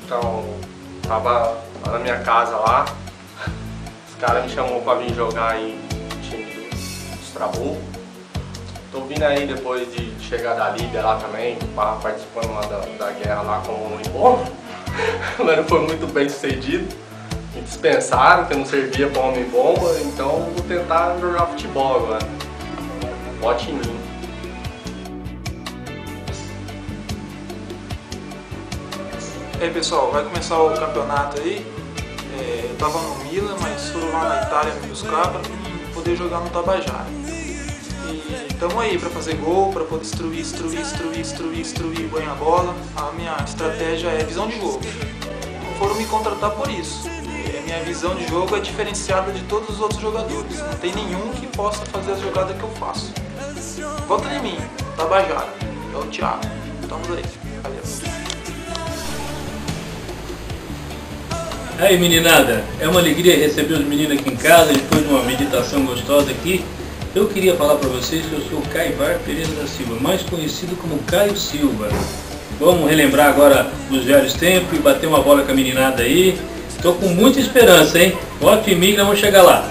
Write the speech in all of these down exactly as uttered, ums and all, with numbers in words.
Então, tava lá na minha casa lá, os caras me chamou pra vir jogar aí no time dos Trabucos. Tô vindo aí depois de chegar da Líbia lá também, participando lá da, da guerra lá com o Ibom. Mas não foi muito bem sucedido. Me dispensaram, que eu não servia pra homem-bomba, então vou tentar jogar futebol agora. Bote em mim. E aí pessoal, vai começar o campeonato aí. É, eu tava no Milan, mas foram lá na Itália me buscar pra poder jogar no Tabajara. E estamos aí para fazer gol, para poder destruir, destruir, destruir, destruir, destruir, ganhar a bola. A minha estratégia é visão de jogo. Não foram me contratar por isso. E a minha visão de jogo é diferenciada de todos os outros jogadores. Não tem nenhum que possa fazer a jogada que eu faço. Volta em mim, Tabajara. É o Thiago. Estamos aí. Valeu. Aí meninada, é uma alegria receber os meninos aqui em casa depois de uma meditação gostosa aqui. Eu queria falar para vocês que eu sou o Caivar Pereira da Silva, mais conhecido como Caio Silva. Vamos relembrar agora dos velhos tempos e bater uma bola com a meninada aí. Estou com muita esperança, hein? Vote em mim que nós vamos chegar lá.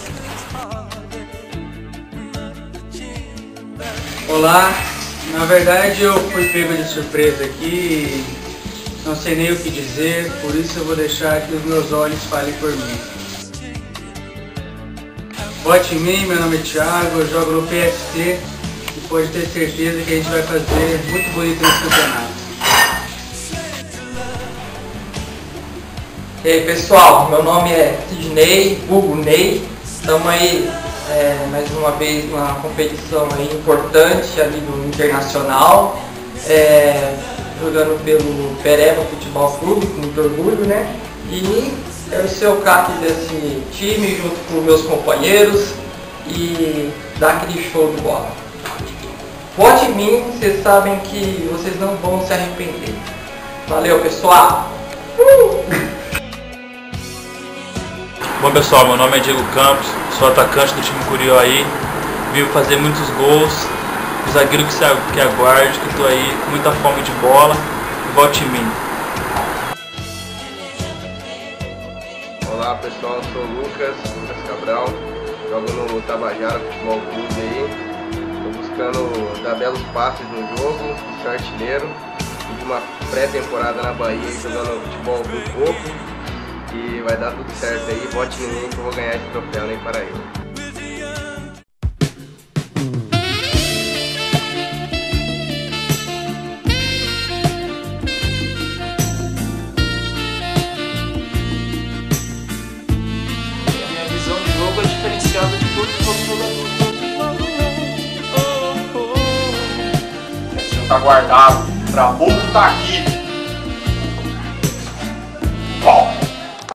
Olá, na verdade eu fui pego de surpresa aqui, não sei nem o que dizer, por isso eu vou deixar que os meus olhos falem por mim. Vote em mim, meu nome é Thiago, eu jogo no P S T e pode ter certeza que a gente vai fazer muito bonito nesse campeonato. E aí pessoal, meu nome é Sidney, vulgo Ney, estamos aí é, mais uma vez numa competição aí importante a nível internacional, é, jogando pelo Pereba Futebol Clube, com muito orgulho, né? E eu sou o craque desse time junto com meus companheiros e dar aquele show de bola. Vote em mim, vocês sabem que vocês não vão se arrepender. Valeu pessoal! Uh! Bom pessoal, meu nome é Diego Campos, sou atacante do time Curió aí, vivo fazer muitos gols, o zagueiro que, se, que aguarde, que estou aí com muita fome de bola, vote em mim. Olá pessoal, eu sou o Lucas, Lucas Cabral, jogo no Tabajara Futebol Clube aí, estou buscando dar belos passes no jogo, ser artilheiro, fiz uma pré-temporada na Bahia jogando futebol do pouco. E vai dar tudo certo aí, vote em mim que eu vou ganhar esse troféu nem para eu. E a minha visão de jogo é diferenciada de todos os outros jogadores. Esse não tá guardado, Trabuco tá aqui.